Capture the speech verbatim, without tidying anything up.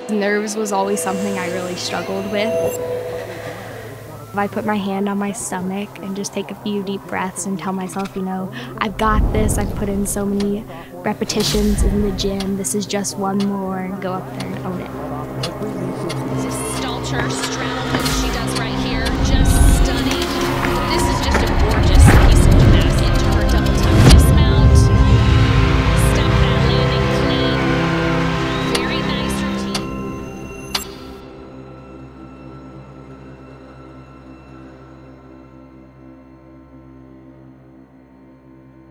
Nerves was always something I really struggled with. I put my hand on my stomach and just take a few deep breaths and tell myself, you know, I've got this. I've put in so many repetitions in the gym. This is just one more, and go up there and own it. Stalter straddled